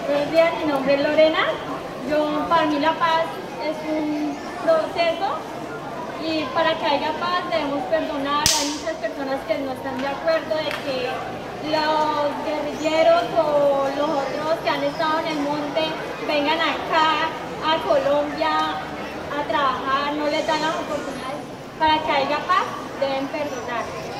Buenos días, mi nombre es Lorena. Para mí la paz es un proceso y para que haya paz debemos perdonar. Hay muchas personas que no están de acuerdo de que los guerrilleros o los otros que han estado en el monte vengan acá a Colombia a trabajar, no les dan las oportunidades. Para que haya paz deben perdonar.